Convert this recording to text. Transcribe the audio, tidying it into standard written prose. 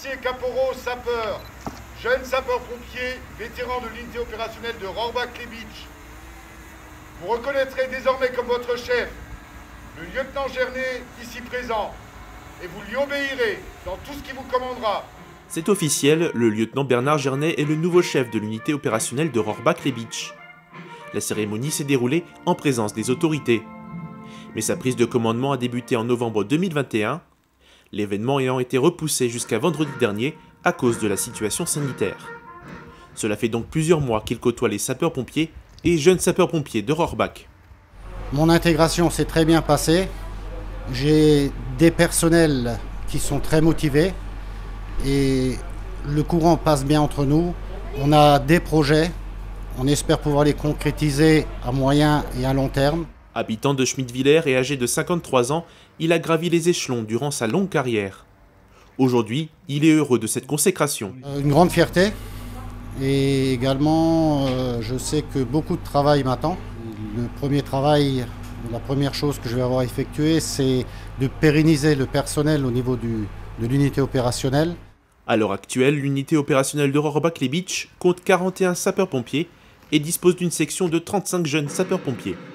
officiers, caporaux, sapeurs, jeunes sapeurs-pompiers, vétérans de l'unité opérationnelle de Rohrbach-les-Bitches, vous reconnaîtrez désormais comme votre chef le lieutenant Gernet ici présent, et vous lui obéirez dans tout ce qu'il vous commandera. C'est officiel, le lieutenant Bernard Gernet est le nouveau chef de l'unité opérationnelle de Rohrbach-les-Bitches. La cérémonie s'est déroulée en présence des autorités. Mais sa prise de commandement a débuté en novembre 2021, l'événement ayant été repoussé jusqu'à vendredi dernier à cause de la situation sanitaire. Cela fait donc plusieurs mois qu'il côtoie les sapeurs-pompiers et jeunes sapeurs-pompiers de Rohrbach. Mon intégration s'est très bien passée. J'ai des personnels qui sont très motivés et le courant passe bien entre nous. On a des projets, on espère pouvoir les concrétiser à moyen et à long terme. Habitant de Schmidtviller et âgé de 53 ans, il a gravi les échelons durant sa longue carrière. Aujourd'hui, il est heureux de cette consécration. Une grande fierté et également je sais que beaucoup de travail m'attend. Le premier travail, la première chose que je vais avoir effectuée, c'est de pérenniser le personnel au niveau de l'unité opérationnelle. À l'heure actuelle, l'unité opérationnelle de Rohrbach-les-Bitches compte 41 sapeurs-pompiers et dispose d'une section de 35 jeunes sapeurs-pompiers.